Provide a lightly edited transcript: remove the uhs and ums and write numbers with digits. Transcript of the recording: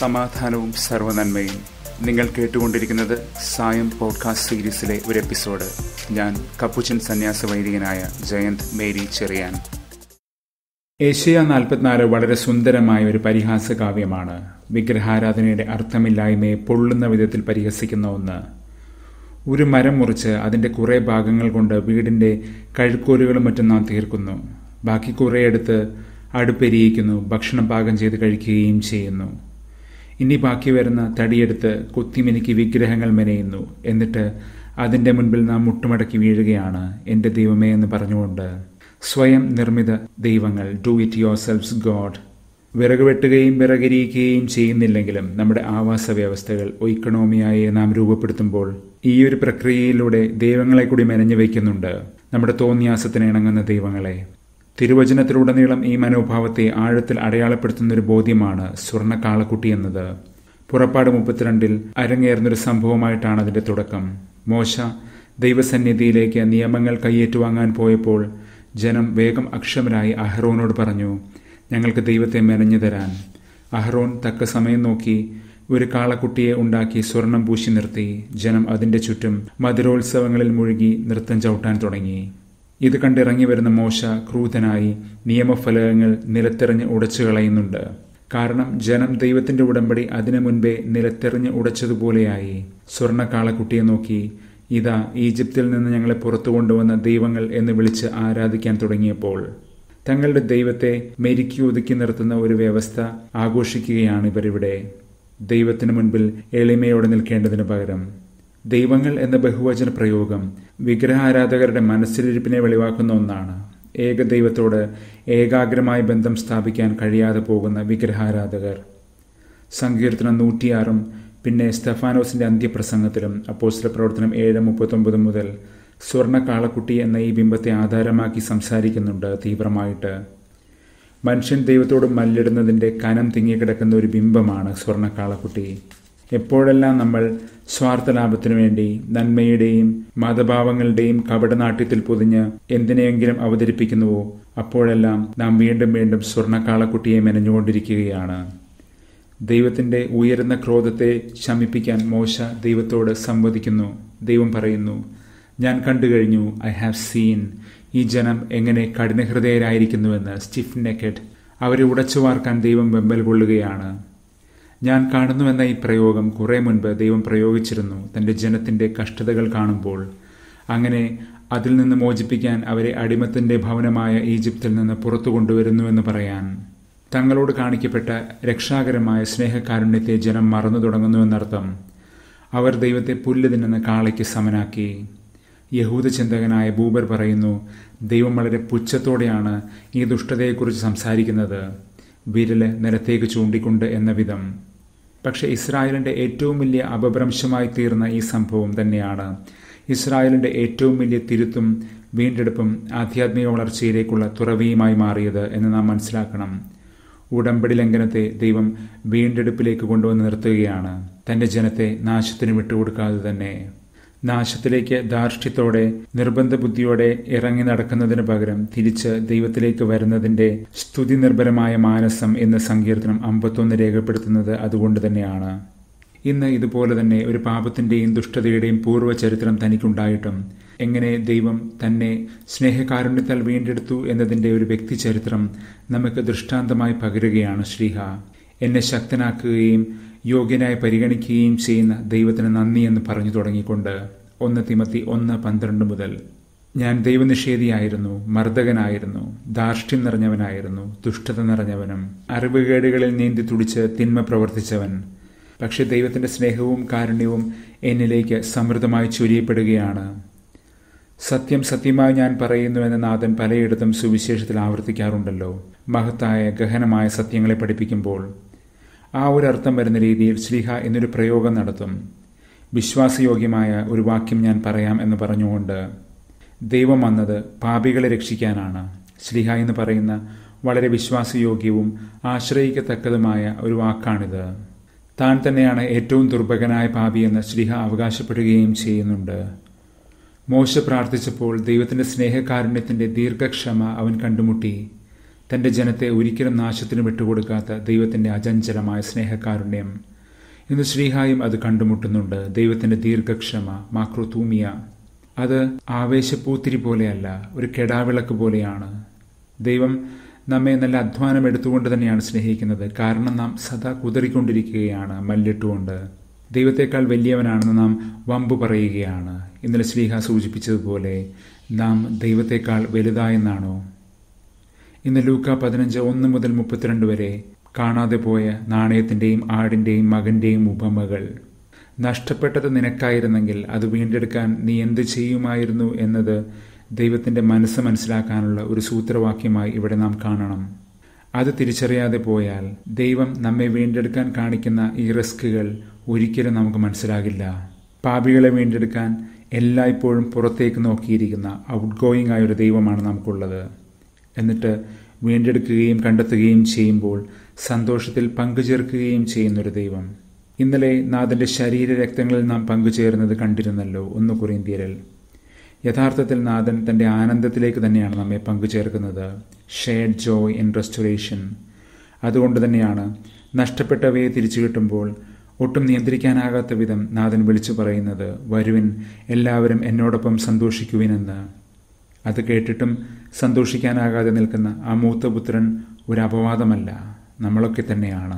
സമാധാനവും സർവ്വനന്മയും. നിങ്ങൾ കേട്ടുകൊണ്ടിരിക്കുന്നത് സായം പോഡ്കാസ്റ്റ് സീരീസിലെ ഒരു എപ്പിസോഡ്. ഞാൻ കപ്പുച്ചൻ സന്യാസ വൈദികനായ ജയന്ത് മേരി ചെറിയാൻ. ഏഷ്യ 44 വളരെ സുന്ദരമായ ഒരു പരിഹാസ കാവ്യമാണ്. വിഗ്രഹാരാധനയുടെ അർത്ഥമില്ലായ്മയെ പൊള്ളുന്ന വിധത്തിൽ പരിഹസിക്കുന്ന ഒന്ന്. ഒരു മരം മുറിച്ച് അതിൻ്റെ കുറേ ഭാഗങ്ങൾ കൊണ്ട് വീടിൻ്റെ കഴുക്കോലുകളും മറ്റും നാം തീർക്കുന്നു. ബാക്കി കുറേ എടുത്ത് അടുപ്പെരിയിക്കുന്നു, ഭക്ഷണം പാകം ചെയ്ത് കഴിക്കുകയും ചെയ്യുന്നു. ഇനി ബാക്കി വരുന്ന തടിയെടുത്ത് കുത്തിമിനുക്കി വിഗ്രഹങ്ങൾ മെനയുന്നു. എന്നിട്ട് അതിൻ്റെ മുൻപിൽ നാം മുട്ടുമടക്കി വീഴുകയാണ്, എൻ്റെ ദൈവമേ എന്ന് പറഞ്ഞുകൊണ്ട്. സ്വയം നിർമ്മിത ദൈവങ്ങൾ, do it your selfs god. വിറക് വെട്ടുകയും വിറകരിയിക്കുകയും ചെയ്യുന്നില്ലെങ്കിലും നമ്മുടെ ആവാസ വ്യവസ്ഥകൾ ഇക്കണോമിയായി നാം രൂപപ്പെടുത്തുമ്പോൾ ഈ ഒരു പ്രക്രിയയിലൂടെ ദൈവങ്ങളെ കൂടി മെനഞ്ഞു വയ്ക്കുന്നുണ്ട്, നമ്മുടെ തോന്നിയാസത്തിന് ഇണങ്ങുന്ന ദൈവങ്ങളെ. തിരുവചനത്തിലുടനീളം ഈ മനോഭാവത്തെ ആഴത്തിൽ അടയാളപ്പെടുത്തുന്നൊരു ബോധ്യമാണ് സ്വർണ്ണ കാളക്കുട്ടി എന്നത്. പുറപ്പാട് 32 അരങ്ങേറുന്നൊരു സംഭവമായിട്ടാണ് അതിൻ്റെ തുടക്കം. മോശ ദൈവസന്നിധിയിലേക്ക് നിയമങ്ങൾ കൈയേറ്റുവാങ്ങാൻ പോയപ്പോൾ ജനം വേഗം അക്ഷമരായി അഹ്റോനോട് പറഞ്ഞു, ഞങ്ങൾക്ക് ദൈവത്തെ മെനഞ്ഞു തരാൻ. അഹ്റോൻ തക്ക സമയം നോക്കി ഒരു കാളക്കുട്ടിയെ ഉണ്ടാക്കി സ്വർണം പൂശി നിർത്തി. ജനം അതിൻ്റെ ചുറ്റും മധുരോത്സവങ്ങളിൽ മുഴുകി നൃത്തം ചവിട്ടാൻ തുടങ്ങി. ഇത് കണ്ടിറങ്ങി വരുന്ന മോശ ക്രൂധനായി നിയമഫലകങ്ങൾ നിലത്തെറിഞ്ഞ് ഉടച്ചു കളയുന്നുണ്ട്. കാരണം ജനം ദൈവത്തിന്റെ ഉടമ്പടി അതിനു മുൻപേ നിലത്തെറിഞ്ഞ് ഉടച്ചതുപോലെയായി. സ്വർണ്ണ കാളക്കുട്ടിയെ നോക്കി, ഇതാ ഈജിപ്തിൽ നിന്ന് ഞങ്ങളെ പുറത്തു കൊണ്ടുവന്ന ദൈവങ്ങൾ എന്ന് വിളിച്ച് ആരാധിക്കാൻ തുടങ്ങിയപ്പോൾ തങ്ങളുടെ ദൈവത്തെ മെരുക്കി ഒതുക്കി നിർത്തുന്ന ഒരു വ്യവസ്ഥ ആഘോഷിക്കുകയാണ് ഇവരിവിടെ. ദൈവത്തിനു മുൻപിൽ എളിമയോടെ നിൽക്കേണ്ടതിന് പകരം. ദൈവങ്ങൾ എന്ന ബഹുവചന പ്രയോഗം വിഗ്രഹാരാധകരുടെ മനസ്സിലിരിപ്പിനെ വെളിവാക്കുന്ന ഒന്നാണ്. ഏകദൈവത്തോട് ഏകാഗ്രമായ ബന്ധം സ്ഥാപിക്കാൻ കഴിയാതെ പോകുന്ന വിഗ്രഹാരാധകർ. സങ്കീർത്തനം 106 പിന്നെ സ്തെഫാനോസിന്റെ അന്ത്യപ്രസംഗത്തിലും അപ്പോസ്തലപ്രവർത്തനം 7:39 മുതൽ സ്വർണ്ണ കാളക്കുട്ടി എന്ന ഈ ബിംബത്തെ ആധാരമാക്കി സംസാരിക്കുന്നുണ്ട് തീവ്രമായിട്ട്. മനുഷ്യൻ ദൈവത്തോട് മല്ലിടുന്നതിൻ്റെ കനം തിങ്ങിക്കിടക്കുന്ന ഒരു ബിംബമാണ് സ്വർണ്ണ കാളക്കുട്ടി. എപ്പോഴെല്ലാം നമ്മൾ സ്വാർത്ഥ ലാഭത്തിനു വേണ്ടി നന്മയുടെയും മതഭാവങ്ങളുടെയും കപടനാട്യത്തിൽ പൊതിഞ്ഞ് എന്തിനെയെങ്കിലും അവതരിപ്പിക്കുന്നുവോ അപ്പോഴെല്ലാം നാം വീണ്ടും വീണ്ടും സ്വർണ്ണ കാളക്കുട്ടിയെ മെനഞ്ഞുകൊണ്ടിരിക്കുകയാണ്. ദൈവത്തിന്റെ ഉയരുന്ന ക്രോധത്തെ ശമിപ്പിക്കാൻ മോശ ദൈവത്തോട് സംവദിക്കുന്നു. ദൈവം പറയുന്നു, ഞാൻ കണ്ടു കഴിഞ്ഞു, ഐ ഹാവ് സീൻ. ഈ ജനം എങ്ങനെ കഠിനഹൃദയരായിരിക്കുന്നുവെന്ന്. Stiff naked. അവരെ ഉടച്ചു വാർക്കാൻ ദൈവം വെമ്പൽ കൊള്ളുകയാണ്. ഞാൻ കാണുന്നുവെന്ന ഈ പ്രയോഗം കുറെ മുൻപ് ദൈവം പ്രയോഗിച്ചിരുന്നു തൻ്റെ ജനത്തിൻ്റെ കഷ്ടതകൾ കാണുമ്പോൾ. അങ്ങനെ അതിൽ നിന്ന് മോചിപ്പിക്കാൻ അവരെ അടിമത്തിൻ്റെ ഭവനമായ ഈജിപ്തിൽ നിന്ന് പുറത്തു കൊണ്ടുവരുന്നുവെന്ന് പറയാൻ. തങ്ങളോട് കാണിക്കപ്പെട്ട രക്ഷാകരമായ സ്നേഹകാരുണ്യത്തെ ജനം മറന്നു തുടങ്ങുന്നുവെന്നർത്ഥം. അവർ ദൈവത്തെ പുല്ല് തിന്നുന്ന കാളയ്ക്ക് സമനാക്കി. യഹൂദ ചിന്തകനായ ബൂബർ പറയുന്നു, ദൈവം വളരെ പുച്ഛത്തോടെയാണ് ഈ ദുഷ്ടതയെക്കുറിച്ച് സംസാരിക്കുന്നത്, വിരല് നിലത്തേക്ക് ചൂണ്ടിക്കൊണ്ട് എന്ന വിധം. പക്ഷെ ഇസ്രായേലിന്റെ ഏറ്റവും വലിയ അപഭ്രംശമായി തീർന്ന ഈ സംഭവം തന്നെയാണ് ഇസ്രായേലിന്റെ ഏറ്റവും വലിയ തിരുത്തും വീണ്ടെടുപ്പും ആധ്യാത്മിക വളർച്ചയിലേക്കുള്ള തുറവിയുമായി മാറിയത് എന്ന് നാം മനസ്സിലാക്കണം. ഉടമ്പടി ലംഘനത്തെ ദൈവം വീണ്ടെടുപ്പിലേക്ക് കൊണ്ടുവന്ന് നിർത്തുകയാണ്, തന്റെ ജനത്തെ നാശത്തിന് വിട്ടുകൊടുക്കാതെ തന്നെ. നാശത്തിലേക്ക് ധാർഷ്ട്യത്തോടെ നിർബന്ധ ബുദ്ധിയോടെ ഇറങ്ങി നടക്കുന്നതിന് പകരം തിരിച്ച് ദൈവത്തിലേക്ക് വരുന്നതിന്റെ സ്തുതി നിർഭരമായ മാനസം എന്ന് സങ്കീർത്തനം 51 രേഖപ്പെടുത്തുന്നത് അതുകൊണ്ട് തന്നെയാണ്. ഇന്ന് ഇതുപോലെ തന്നെ ഒരു പാപത്തിന്റെയും ദുഷ്ടതയുടെയും പൂർവ്വചരിത്രം തനിക്കുണ്ടായിട്ടും എങ്ങനെ ദൈവം തന്നെ സ്നേഹകാരുണ്യത്താൽ വീണ്ടെടുത്തു എന്നതിന്റെ ഒരു വ്യക്തി ചരിത്രം നമുക്ക് ദൃഷ്ടാന്തമായി പകരുകയാണ് ശ്രീഹ. എന്നെ ശക്തനാക്കുകയും യോഗ്യനായി പരിഗണിക്കുകയും ചെയ്യുന്ന ദൈവത്തിന് നന്ദി എന്ന് പറഞ്ഞു തുടങ്ങിക്കൊണ്ട് 1 തിമോത്തി 1:12 മുതൽ. ഞാൻ ദൈവനിഷേധിയായിരുന്നു, മർദ്ദകനായിരുന്നു, ധാർഷ്ട്യം നിറഞ്ഞവനായിരുന്നു, ദുഷ്ടത നിറഞ്ഞവനും, അറിവുകേടുകളിൽ നീന്തി തുടിച്ച് തിന്മ പ്രവർത്തിച്ചവൻ. പക്ഷെ ദൈവത്തിന്റെ സ്നേഹവും കാരുണ്യവും എന്നിലേക്ക് സമൃദ്ധമായി ചൊരിയപ്പെടുകയാണ്. സത്യം സത്യമായി ഞാൻ പറയുന്നുവെന്ന് നാഥൻ പലയിടത്തും സുവിശേഷത്തിൽ ആവർത്തിക്കാറുണ്ടല്ലോ, മഹത്തായ ഗഹനമായ സത്യങ്ങളെ പഠിപ്പിക്കുമ്പോൾ. ആ ഒരു അർത്ഥം വരുന്ന രീതിയിൽ ശ്ലീഹ എന്നൊരു പ്രയോഗം നടത്തും. വിശ്വാസയോഗ്യമായ ഒരു വാക്യം ഞാൻ പറയാം എന്ന് പറഞ്ഞുകൊണ്ട്. ദൈവം വന്നത് പാപികളെ രക്ഷിക്കാനാണ്. ശ്ലീഹ എന്ന് പറയുന്ന വളരെ വിശ്വാസയോഗ്യവും ആശ്രയിക്കത്തക്കതുമായ ഒരു വാക്കാണിത്. താൻ തന്നെയാണ് ഏറ്റവും ദുർഭകനായ പാപിയെന്ന് ശ്ലീഹ അവകാശപ്പെടുകയും ചെയ്യുന്നുണ്ട്. മോശ പ്രാർത്ഥിച്ചപ്പോൾ ദൈവത്തിന്റെ സ്നേഹകാരുണ്യത്തിന്റെ ദീർഘക്ഷമ അവൻ കണ്ടുമുട്ടി. തൻ്റെ ജനത്തെ ഒരിക്കലും നാശത്തിന് വിട്ടുകൊടുക്കാത്ത ദൈവത്തിൻ്റെ അചഞ്ചലമായ സ്നേഹകാരുണ്യം. ഇന്ന് ശ്രീഹായും അത് കണ്ടുമുട്ടുന്നുണ്ട്. ദൈവത്തിൻ്റെ ദീർഘക്ഷമ, മാക്രോതൂമിയ, അത് ആവേശപ്പൂത്തിരി പോലെയല്ല, ഒരു കെടാവിളക്ക് പോലെയാണ്. ദൈവം നമ്മെ നല്ല അധ്വാനം എടുത്തുകൊണ്ട് തന്നെയാണ് സ്നേഹിക്കുന്നത്. കാരണം നാം സദാ കുതറിക്കൊണ്ടിരിക്കുകയാണ് മല്ലിട്ടുകൊണ്ട്. ദൈവത്തെക്കാൾ വലിയവനാണെന്ന് നാം വമ്പു പറയുകയാണ്. ഇന്നലെ ശ്ലീഹ സൂചിപ്പിച്ചതുപോലെ നാം ദൈവത്തെക്കാൾ വലുതായെന്നാണോ? ഇന്ന് ലൂക്ക 15:1-32 വരെ കാണാതെ പോയ നാണയത്തിൻ്റെയും ആടിൻ്റെയും മകൻ്റെയും ഉപമകൾ. നഷ്ടപ്പെട്ടത് നിനക്കായിരുന്നെങ്കിൽ അത് വീണ്ടെടുക്കാൻ നീ എന്ത് ചെയ്യുമായിരുന്നു എന്നത് ദൈവത്തിൻ്റെ മനസ്സ് മനസ്സിലാക്കാനുള്ള ഒരു സൂത്രവാക്യമായി ഇവിടെ നാം കാണണം. അത് തിരിച്ചറിയാതെ പോയാൽ ദൈവം നമ്മെ വീണ്ടെടുക്കാൻ കാണിക്കുന്ന ഈ റിസ്കുകൾ ഒരിക്കലും നമുക്ക് മനസ്സിലാകില്ല. പാപികളെ വീണ്ടെടുക്കാൻ എല്ലായ്പ്പോഴും പുറത്തേക്ക് നോക്കിയിരിക്കുന്ന ഔട്ട് ഗോയിങ് ആയൊരു ദൈവമാണ് നമുക്കുള്ളത്. എന്നിട്ട് വീണ്ടെടുക്കുകയും കണ്ടെത്തുകയും ചെയ്യുമ്പോൾ സന്തോഷത്തിൽ പങ്കുചേർക്കുകയും ചെയ്യുന്നൊരു ദൈവം. ഇന്നലെ നാഥൻ്റെ ശരീരരക്തങ്ങളിൽ നാം പങ്കുചേരുന്നത് കണ്ടിരുന്നല്ലോ 1 കൊരിന്ത്യരിൽ. യഥാർത്ഥത്തിൽ നാഥൻ തൻ്റെ ആനന്ദത്തിലേക്ക് തന്നെയാണ് നമ്മെ പങ്കുചേർക്കുന്നത്. Shared joy in restoration. അതുകൊണ്ട് തന്നെയാണ് നഷ്ടപ്പെട്ടവയെ തിരിച്ചു കിട്ടുമ്പോൾ ഒട്ടും നിയന്ത്രിക്കാനാകാത്ത വിധം നാഥൻ വിളിച്ചു പറയുന്നത്, വരുവിൻ എല്ലാവരും എന്നോടൊപ്പം സന്തോഷിക്കുവിനെന്ന്. അത് കേട്ടിട്ടും സന്തോഷിക്കാനാകാതെ നിൽക്കുന്ന ആ മൂത്തപുത്രൻ ഒരു അപവാദമല്ല, നമ്മളൊക്കെ തന്നെയാണ്.